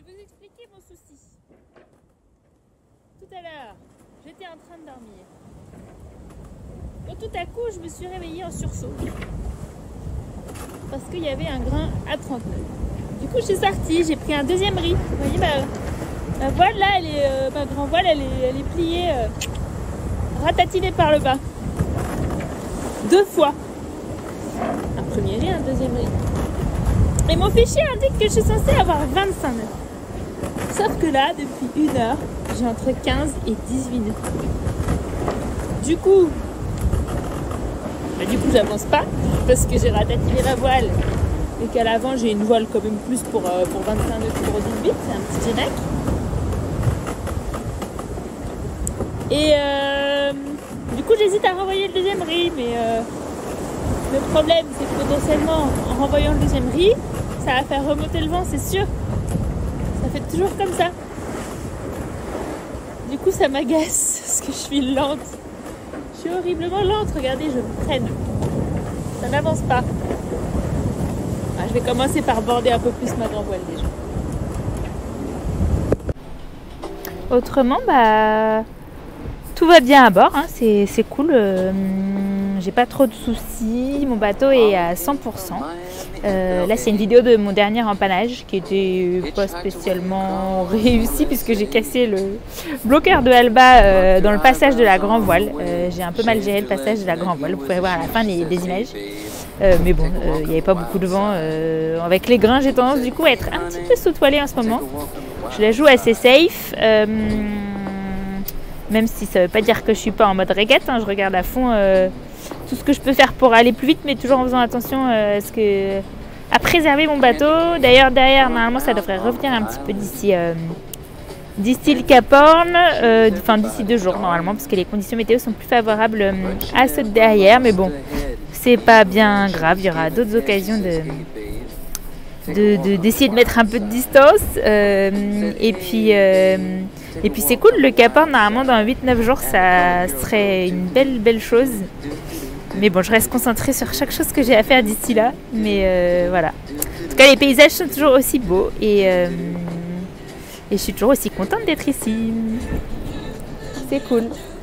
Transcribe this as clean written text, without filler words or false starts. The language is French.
vous expliquer mon souci. Tout à l'heure, j'étais en train de dormir. Quand tout à coup, je me suis réveillée en sursaut. Parce qu'il y avait un grain à 39. Du coup, je suis sortie, j'ai pris un deuxième riz. Vous voyez, ma voile là, ma grand voile, elle est pliée, ratatinée par le bas. 2 fois. Un premier riz, un deuxième riz. Et mon fichier indique que je suis censée avoir 25 nœuds. Sauf que là, depuis 1 heure, j'ai entre 15 et 18 nœuds. Du coup, j'avance pas parce que j'ai ratatiné la voile et qu'à l'avant j'ai une voile quand même plus pour 25 nœuds que pour 18, c'est un petit G-neck. Et du coup j'hésite à renvoyer le deuxième riz, mais le problème c'est que potentiellement en renvoyant le deuxième riz, ça va faire remonter le vent, c'est sûr. Ça fait toujours comme ça. Du coup ça m'agace parce que je suis lente. Je suis horriblement lente, regardez, je me traîne. Ça n'avance pas. Ah, je vais commencer par border un peu plus ma grand voile déjà. Autrement, tout va bien à bord, hein. C'est cool. J'ai pas trop de soucis. Mon bateau est à 100%. Là, c'est une vidéo de mon dernier empannage qui était pas spécialement réussi puisque j'ai cassé le bloqueur de Alba dans le passage de la grand voile. J'ai un peu mal géré le passage de la grand voile. Vous pouvez voir à la fin des images. Mais bon, il n'y avait pas beaucoup de vent. Avec les grains, j'ai tendance du coup à être un petit peu sous-toilée en ce moment. Je la joue assez safe. Même si ça ne veut pas dire que je suis pas en mode régate, hein, je regarde à fond tout ce que je peux faire pour aller plus vite, mais toujours en faisant attention à préserver mon bateau. D'ailleurs, derrière, normalement, ça devrait revenir un petit peu d'ici le Cap Horn, d'ici 2 jours normalement, parce que les conditions météo sont plus favorables à ceux de derrière. Mais bon, c'est pas bien grave, il y aura d'autres occasions d'essayer de mettre un peu de distance. Et puis c'est cool, le Cap Horn, normalement dans 8-9 jours, ça serait une belle chose. Mais bon, je reste concentrée sur chaque chose que j'ai à faire d'ici là. Mais voilà. En tout cas, les paysages sont toujours aussi beaux et je suis toujours aussi contente d'être ici. C'est cool.